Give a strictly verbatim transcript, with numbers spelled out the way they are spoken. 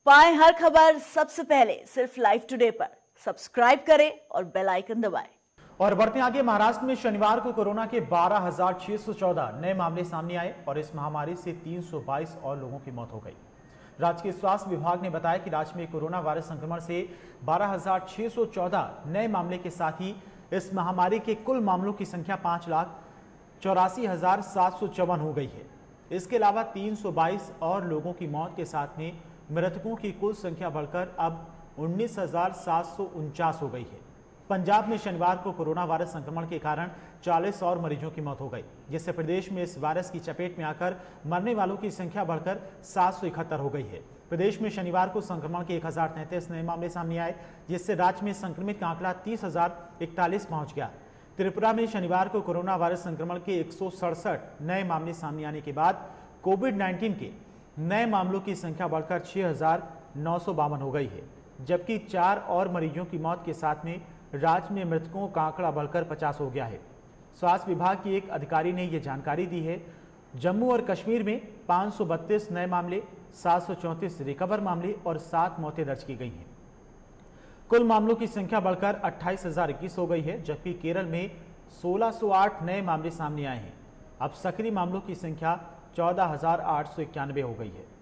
पाएं हर खबर सबसे पहले सिर्फ लाइव टुडे पर। सब्सक्राइब करें और बेल आइकन दबाएं। और बढ़ते आगे, महाराष्ट्र में शनिवार को कोरोना के बारह हजार छह सौ चौदह नए मामले सामने आए और इस महामारी से तीन सौ बाईस और लोगों की मौत हो गई। राज्य के स्वास्थ्य विभाग ने बताया कि राज्य में कोरोना वायरस संक्रमण से बारह हजार छह सौ चौदह नए मामले के साथ ही इस महामारी के कुल मामलों की संख्या पांच लाख चौरासी हजार सात सौ चौवन हो गई है। इसके अलावा तीन सौ बाईस और लोगों की मौत के साथ में मृतकों की कुल संख्या बढ़कर अब उन्नीस हजार सात सौ उनचास हो गई है। पंजाब में शनिवार को कोरोना वायरस संक्रमण के कारण चालीस और मरीजों की मौत हो गई, जिससे प्रदेश में इस वायरस की चपेट में आकर मरने वालों की संख्या बढ़कर सात सौ इकहत्तर हो गई है। प्रदेश में शनिवार को संक्रमण के एक हजार तैंतीस नए मामले सामने आए, जिससे राज्य में संक्रमित का आंकड़ा तीस हजार इकतालीस पहुंच गया। त्रिपुरा में शनिवार को कोरोना वायरस संक्रमण के एक सौ सड़सठ नए मामले सामने आने के बाद कोविड नाइन्टीन के नए मामलों की संख्या बढ़कर छह हजार नौ सौ बावन हो गई है, जबकि चार और मरीजों की मौत के साथ में राज्य में मृतकों का आंकड़ा बढ़कर पचास हो गया है। स्वास्थ्य विभाग की एक अधिकारी ने यह जानकारी दी है। जम्मू और कश्मीर में पाँच सौ बत्तीस नए मामले, सात सौ चौंतीस रिकवर मामले और सात मौतें दर्ज की गई हैं। कुल मामलों की संख्या बढ़कर अट्ठाईस हजार इक्कीस हो गई है, जबकि केरल में सोलह सौ आठ नए मामले सामने आए हैं। अब सक्रिय मामलों की संख्या चौदह हजार आठ सौ इक्यानवे हो गई है।